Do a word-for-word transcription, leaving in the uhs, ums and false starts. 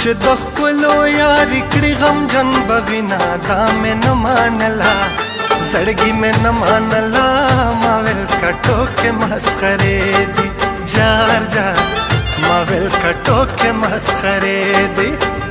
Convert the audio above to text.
چې د خپلو یاري کړي غمجن به وینا دا مې نه مانله زړګي مې نه مانله ما ویل کټو کې مسخرې دي جار جار ما ویل کټو کې مسخرې دي